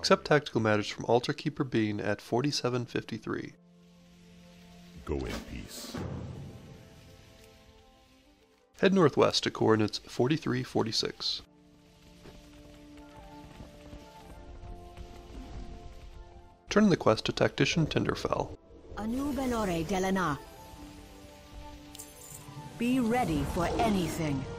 Accept tactical matters from Altar Keeper Bean at 4753. Go in peace. Head northwest to coordinates 4346. Turn in the quest to Tactician Tinderfell. Anu Belore Delana. Be ready for anything.